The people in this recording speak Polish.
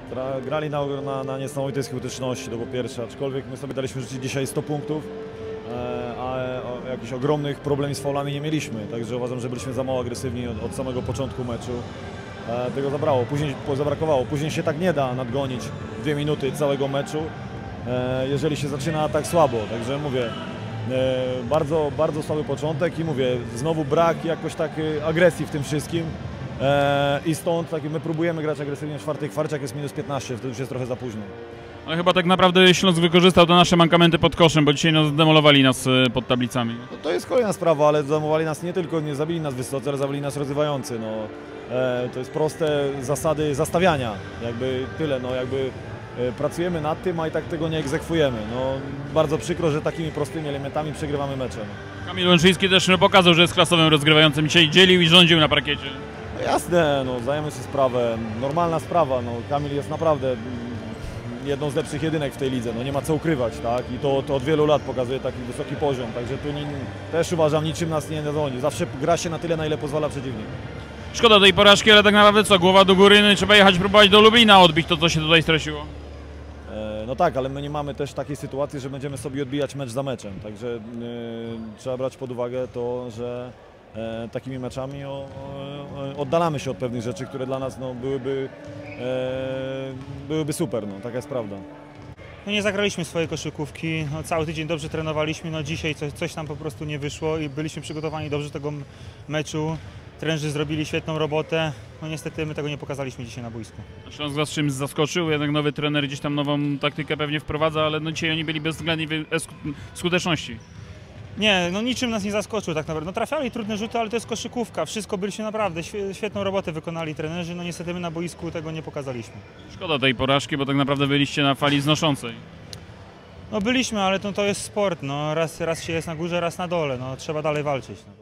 Grali na niesamowitej skuteczności, to po pierwsze, aczkolwiek my sobie daliśmy rzucić dzisiaj 100 punktów, a jakichś ogromnych problemów z faulami nie mieliśmy, także uważam, że byliśmy za mało agresywni od samego początku meczu. Tego zabrakowało. Później się tak nie da nadgonić 2 minuty całego meczu, jeżeli się zaczyna tak słabo, także mówię, bardzo, bardzo słaby początek i mówię, znowu brak jakoś takiej agresji w tym wszystkim. I stąd my próbujemy grać agresywnie w czwartej kwarcie, jak jest minus 15, wtedy już jest trochę za późno. Ale chyba tak naprawdę Śląsk wykorzystał te nasze mankamenty pod koszem, bo dzisiaj zdemolowali nas pod tablicami. No to jest kolejna sprawa, ale zdemolowali nas nie tylko, nie zabili nas wysoce, ale zabili nas rozrywający. No, to jest proste zasady zastawiania, jakby tyle, no jakby pracujemy nad tym, a i tak tego nie egzekwujemy. No, bardzo przykro, że takimi prostymi elementami przegrywamy mecze. Kamil Łęczyński też pokazał, że jest klasowym rozgrywającym. Dzisiaj dzielił i rządził na parkiecie. No jasne, no, zdajemy sobie sprawę, normalna sprawa. No, Kamil jest naprawdę jedną z lepszych jedynek w tej lidze, no, nie ma co ukrywać, tak? I to od wielu lat pokazuje taki wysoki poziom, także tu też uważam, niczym nas nie dzwoni. Zawsze gra się na tyle, na ile pozwala przeciwnik. Szkoda tej porażki, ale tak naprawdę co, głowa do góry, no i trzeba jechać próbować do Lublina odbić to, co się tutaj straciło. No tak, ale my nie mamy też takiej sytuacji, że będziemy sobie odbijać mecz za meczem, także trzeba brać pod uwagę to, że takimi meczami oddalamy się od pewnych rzeczy, które dla nas no, byłyby super, no, taka jest prawda. No nie zagraliśmy swojej koszykówki, no, cały tydzień dobrze trenowaliśmy, no dzisiaj coś nam po prostu nie wyszło i byliśmy przygotowani dobrze do tego meczu. Trenerzy zrobili świetną robotę, no niestety my tego nie pokazaliśmy dzisiaj na boisku. Śląsk was czymś zaskoczył, jednak nowy trener gdzieś tam nową taktykę pewnie wprowadza, ale no dzisiaj oni byli bezwzględni w skuteczności. Nie, no niczym nas nie zaskoczył tak naprawdę. No trafiali trudne rzuty, ale to jest koszykówka. Wszystko byliśmy naprawdę, świetną robotę wykonali trenerzy, no niestety my na boisku tego nie pokazaliśmy. Szkoda tej porażki, bo tak naprawdę byliście na fali znoszącej. No byliśmy, ale to jest sport, no raz się jest na górze, raz na dole, no trzeba dalej walczyć. No.